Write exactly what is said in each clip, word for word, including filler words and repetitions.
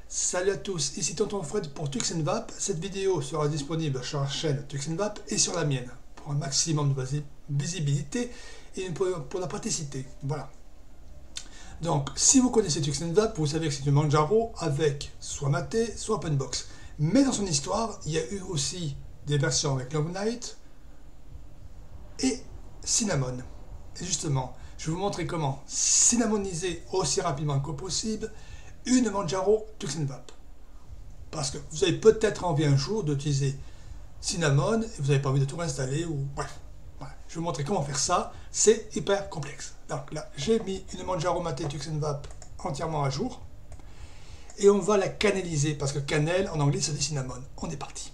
Salut à tous, ici Tonton Fred pour Tux and Vape. Cette vidéo sera disponible sur la chaîne Tux and Vape et sur la mienne pour un maximum de visibilité et pour, pour la praticité. Voilà. Donc, si vous connaissez Tux and Vape, vous savez que c'est une Manjaro avec soit maté, soit open box. Mais dans son histoire, il y a eu aussi des versions avec Long Night et Cinnamon. Et justement, je vais vous montrer comment cinnamoniser aussi rapidement que possible une Manjaro Tux and Vape. Parce que vous avez peut-être envie un jour d'utiliser Cinnamon et vous n'avez pas envie de tout réinstaller ou bref. Voilà. Je vais vous montrer comment faire ça. C'est hyper complexe. Donc là, j'ai mis une Manjaro Maté Tux and Vape entièrement à jour. Et on va la canaliser parce que cannelle en anglais ça dit cinnamon. On est parti.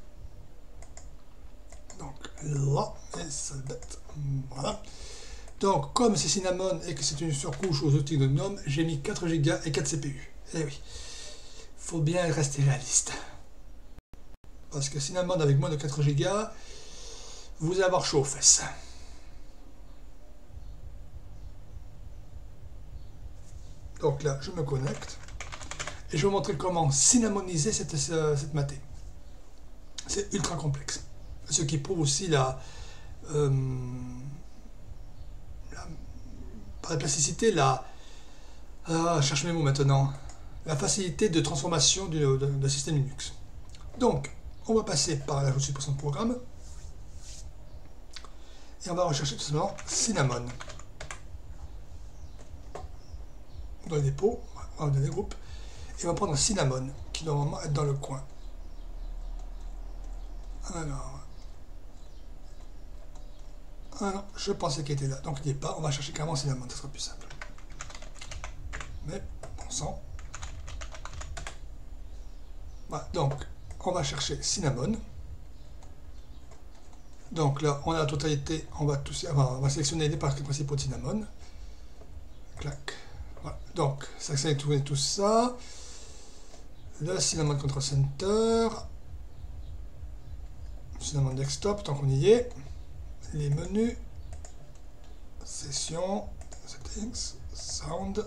Donc là, et ça bête. Voilà. Donc, comme c'est Cinnamon et que c'est une surcouche aux outils de GNOME, j'ai mis quatre giga et quatre C P U. Eh oui, faut bien rester réaliste. Parce que Cinnamon avec moins de quatre giga, vous allez avoir chaud aux fesses. Donc là, je me connecte. Et je vais vous montrer comment cinnamoniser cette, cette maté. C'est ultra complexe. Ce qui prouve aussi la... Euh, par la plasticité, la, ah, je cherche mes mots maintenant, la facilité de transformation d'un système Linux. Donc, on va passer par l'ajout de suppression de programme et on va rechercher tout simplement Cinnamon. Dans les dépôts, dans les groupes, et on va prendre Cinnamon qui doit normalement être dans le coin. Alors, ah non, je pensais qu'il était là, donc il n'y est pas, on va chercher carrément Cinnamon, ça sera plus simple. Mais, bon sang. Voilà, donc, on va chercher Cinnamon. Donc là, on a la totalité, on va, tout, on va sélectionner les parties principaux de Cinnamon. Clac. Voilà, donc, ça sélectionne tout ça. Le Cinnamon Control Center. Cinnamon Desktop, tant qu'on y est. Les menus, session, settings, sound,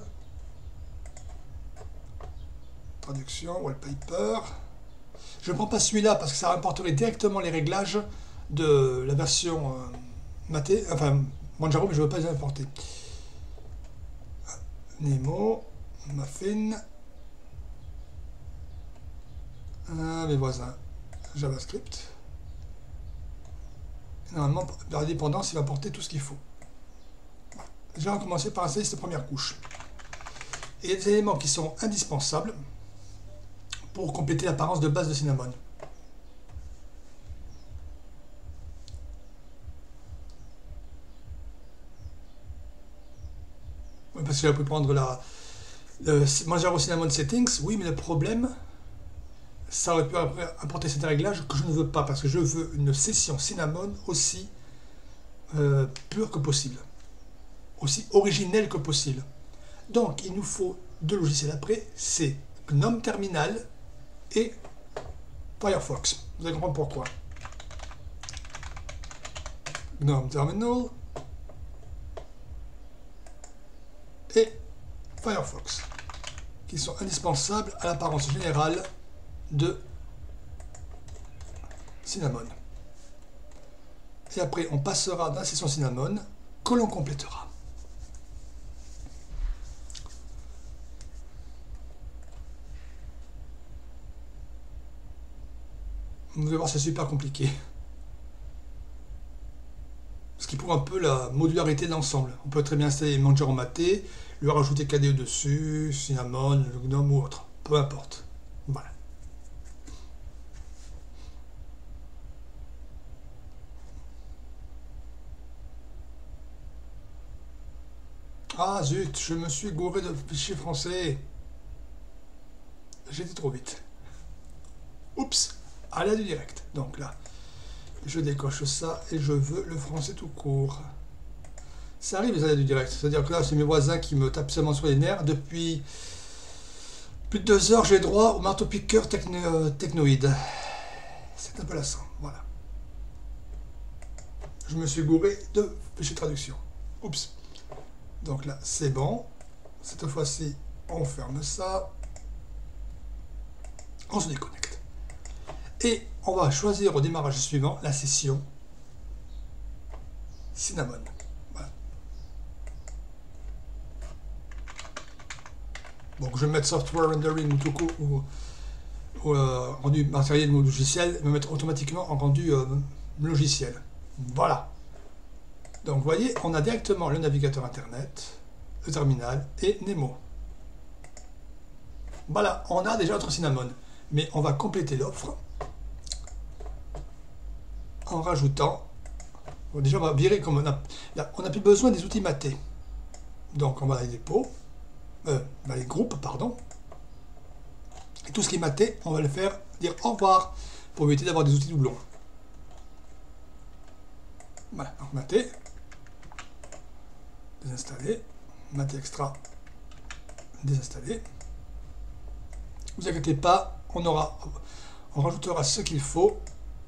traduction, wallpaper. Je ne prends pas celui-là parce que ça rapporterait directement les réglages de la version euh, maté, enfin Manjaro, mais je ne veux pas les importer. Nemo, Muffin, ah, mes voisins, JavaScript. Normalement, la dépendance, il va porter tout ce qu'il faut. Déjà, on va commencer par installer cette première couche. Et il y a des éléments qui sont indispensables pour compléter l'apparence de base de Cinnamon. Oui, parce que j'ai pu prendre la le Manjaro Cinnamon Settings, oui, mais le problème, ça aurait pu apporter ces réglages que je ne veux pas, parce que je veux une session Cinnamon aussi euh, pure que possible, aussi originelle que possible. Donc il nous faut deux logiciels après, c'est GNOME Terminal et Firefox. Vous allez comprendre pourquoi. GNOME Terminal et Firefox, qui sont indispensables à l'apparence générale de Cinnamon. Et après, on passera dans la session Cinnamon que l'on complétera. Vous allez voir, c'est super compliqué. Ce qui prouve un peu la modularité de l'ensemble. On peut très bien installer Manjaro Maté, lui rajouter K D E dessus, Cinnamon, le GNOME ou autre. Peu importe. Voilà. Ah zut, je me suis gouré de fichier français. J'étais trop vite. Oups, à la du direct. Donc là, je décoche ça et je veux le français tout court. Ça arrive les aléas du direct. C'est-à-dire que là, c'est mes voisins qui me tapent seulement sur les nerfs. Depuis plus de deux heures, j'ai droit au marteau-piqueur techno technoïde. C'est un peu lassant. Voilà. Je me suis gouré de fichier traduction. Oups. Donc là, c'est bon. Cette fois-ci, on ferme ça. On se déconnecte. Et on va choisir au démarrage suivant la session Cinnamon. Voilà. Donc je vais mettre software rendering ou tout court, ou, ou euh, rendu matériel ou logiciel, me mettre automatiquement en rendu euh, logiciel. Voilà. Donc vous voyez, on a directement le navigateur internet, le terminal et Nemo. Voilà, on a déjà notre Cinnamon. Mais on va compléter l'offre en rajoutant. Bon, déjà, on va virer comme on a. Là, on n'a plus besoin des outils matés. Donc, on va aller les dépôts, euh, les groupes, pardon. Et tout ce qui est maté, on va le faire dire au revoir pour éviter d'avoir des outils doublons. Voilà, donc maté, désinstaller, maté extra, désinstaller. Ne vous inquiétez pas, on aura, on rajoutera ce qu'il faut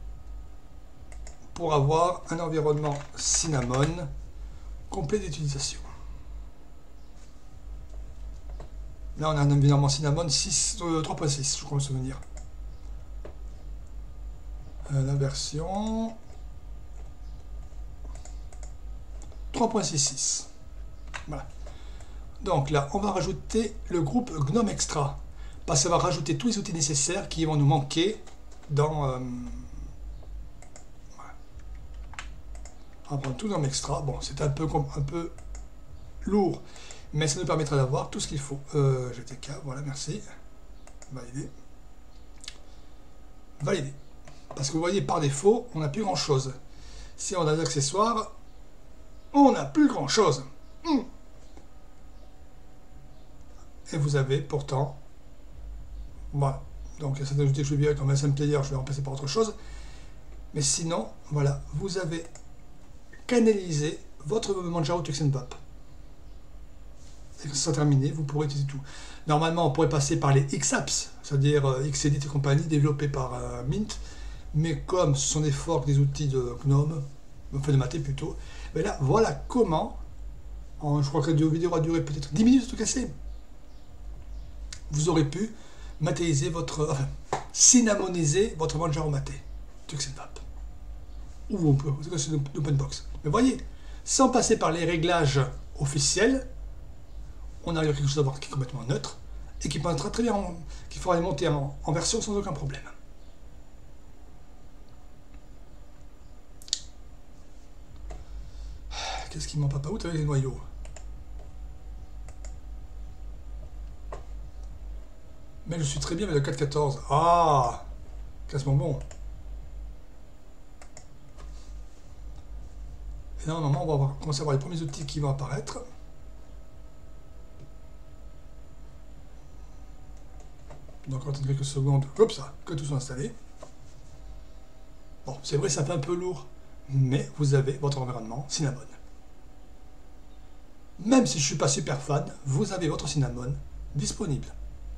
pour avoir un environnement Cinnamon complet d'utilisation. Là, on a un environnement Cinnamon six, euh, trois point six, je crois me souvenir. Euh, la version trois point six. Voilà. Donc là, on va rajouter le groupe GNOME Extra. Parce que ça va rajouter tous les outils nécessaires qui vont nous manquer dans... Euh, voilà. On va prendre tout GNOME Extra. Bon, c'est un peu, un peu lourd, mais ça nous permettra d'avoir tout ce qu'il faut. Euh, G T K, voilà, merci. Valider. Valider. Parce que vous voyez, par défaut, on n'a plus grand-chose. Si on a des accessoires, on n'a plus grand-chose. Hum. Et vous avez pourtant... Voilà, donc ça ajouter que je vais virer comme S M Player, je vais remplacer par autre chose. Mais sinon, voilà, vous avez canalisé votre Manjaro Tuxenbap. Et quand ça sera terminé, vous pourrez utiliser tout. Normalement, on pourrait passer par les X-Apps, c'est-à-dire euh, Xedit et compagnie, développés par euh, Mint. Mais comme ce sont des forks des outils de GNOME, enfin de Maté plutôt, mais là, voilà comment, en, je crois que la vidéo a duré peut-être dix minutes tout cassé, vous aurez pu matéiser votre, enfin, cinnamoniser votre Manjaro Maté, Tuxenbap. Ou on peut, c'est une open box. Mais voyez, sans passer par les réglages officiels, on arrive à quelque chose qui est complètement neutre et qui permettra très bien, qu'il faudra monter en, en version sans aucun problème. Qu'est-ce qui m'en papa out avec les noyaux? Mais je suis très bien avec le quatre quatorze. Ah, casse-moi bon. Et là, normalement, on va avoir, commencer à voir les premiers outils qui vont apparaître. Donc, on attend quelques secondes, comme ça, que tout soit installé. Bon, c'est vrai, ça fait un peu lourd, mais vous avez votre environnement Cinnamon. Même si je ne suis pas super fan, vous avez votre Cinnamon disponible.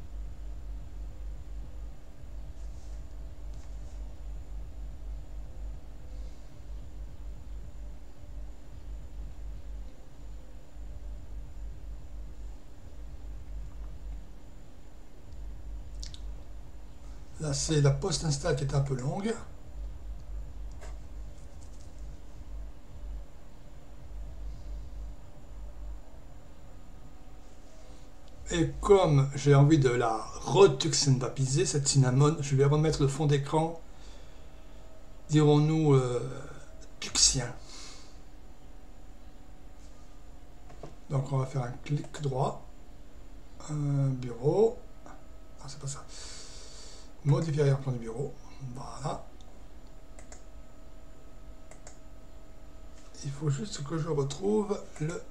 Là, c'est la post-install qui est un peu longue. Et comme j'ai envie de la retuxenvapiser, cette Cinnamon, je vais remettre le fond d'écran, dirons-nous, euh, tuxien. Donc on va faire un clic droit, un bureau, ah c'est pas ça, modifier arrière-plan du bureau, voilà. Il faut juste que je retrouve le...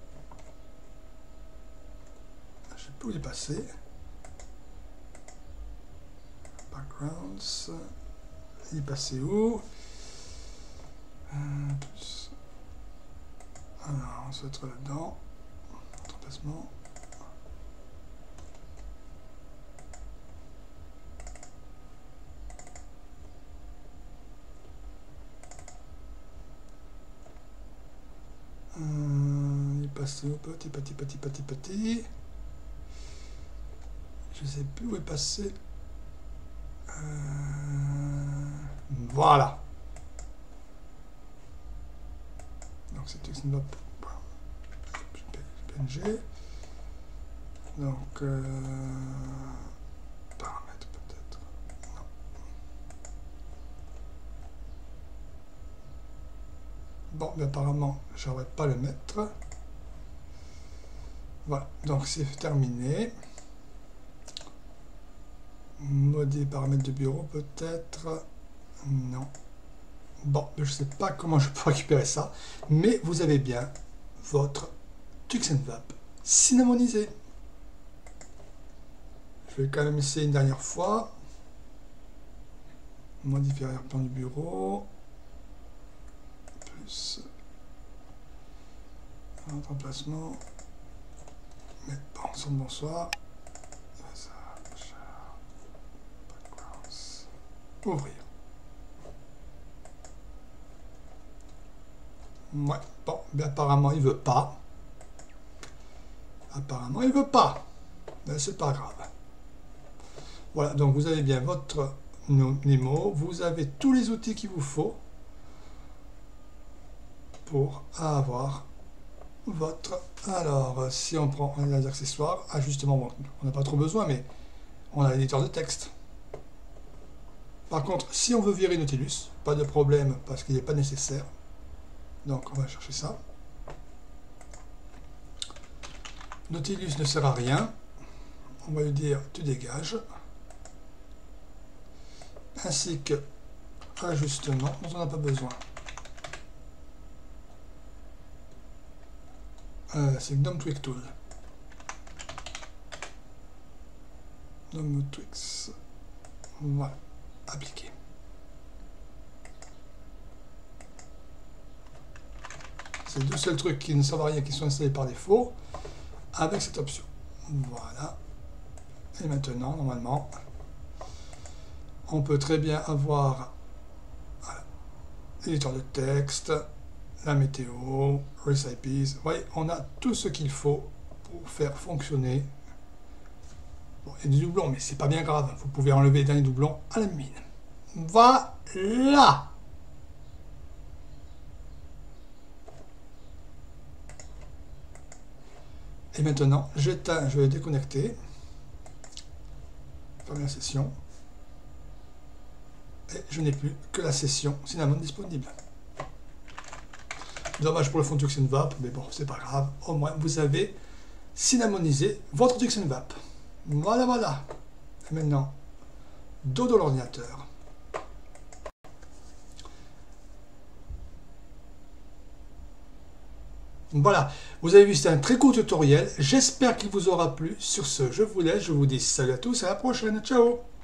Je sais plus où il est passé. Backgrounds. Il est passé où? euh, plus. Alors, on se va être là-dedans. Remplacement. Euh, il est passé où? Petit, petit, petit, petit, petit. Je sais plus où est passé Voilà. Donc c'est TuxinVap P N G. Donc euh, paramètres peut-être. Non. Bon, mais apparemment, j'aurais pas le mettre. Voilà, donc c'est terminé. Modifier paramètres de bureau peut-être. Non. Bon, je ne sais pas comment je peux récupérer ça, mais vous avez bien votre TuxinVap cinnamonisé. Je vais quand même essayer une dernière fois. Modifier l'arrière-plan du bureau. Plus un autre emplacement. Mais bon, bonsoir. Ouvrir. Ouais, bon, mais apparemment il veut pas. Apparemment il veut pas. Mais c'est pas grave. Voilà, donc vous avez bien votre Nemo, vous avez tous les outils qu'il vous faut pour avoir votre... Alors, si on prend les accessoires, ajustement, bon, on n'a pas trop besoin, mais on a l'éditeur de texte. Par contre, si on veut virer Nautilus, pas de problème parce qu'il n'est pas nécessaire. Donc, on va chercher ça. Nautilus ne sert à rien. On va lui dire tu dégages. Ainsi que ajustement dont on n'a pas besoin. Euh, C'est Gnome Twix Tool. Gnome Twix. Voilà. Appliquer. C'est les deux seuls trucs qui ne servent à rien qui sont installés par défaut avec cette option. Voilà. Et maintenant, normalement, on peut très bien avoir voilà, l'éditeur de texte, la météo, Recipes. Vous voyez, on a tout ce qu'il faut pour faire fonctionner. Bon, il y a des doublons, mais c'est pas bien grave. Vous pouvez enlever les derniers doublons à la mine. Voilà. Et maintenant, j'éteins, je vais déconnecter. Fermer la session. Et je n'ai plus que la session Cinnamon disponible. Dommage pour le fond TuxinVap, mais bon, c'est pas grave. Au moins, vous avez cinnamonisé votre TuxinVap. Voilà, voilà. Et maintenant, dodo l'ordinateur. Voilà, vous avez vu, c'est un très court tutoriel. J'espère qu'il vous aura plu. Sur ce, je vous laisse. Je vous dis salut à tous et à la prochaine. Ciao!